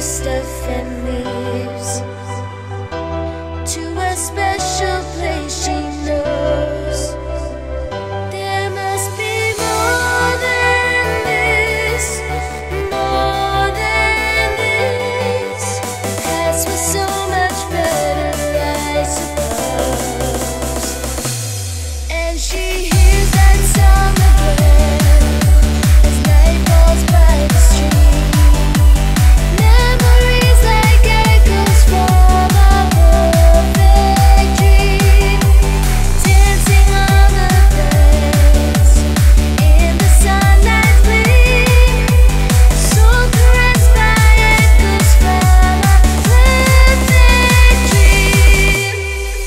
stuff and leaves to a special place she knows. There must be more than this, more than this. Past was so much better, I suppose. And she hears that song again as night falls by the street. Memories like echoes from a perfect dream, dancing on the grass in the sunlight's gleam, so caressed by echoes from a perfect dream.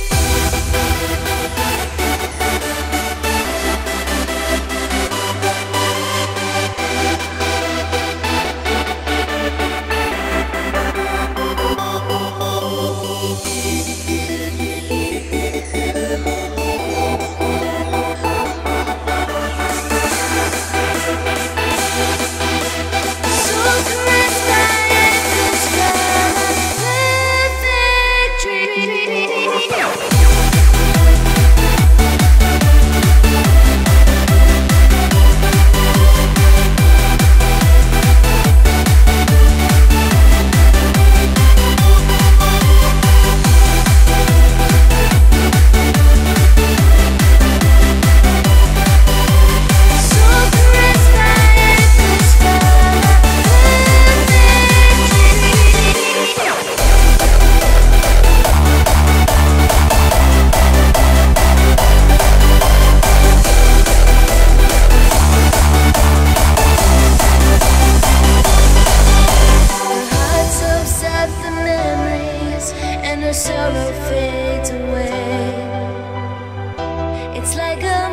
So caressed by echoes from a perfect dream. So caressed by echoes from a perfect Her heart soaks up the memories, and her sorrow fades away. It's like a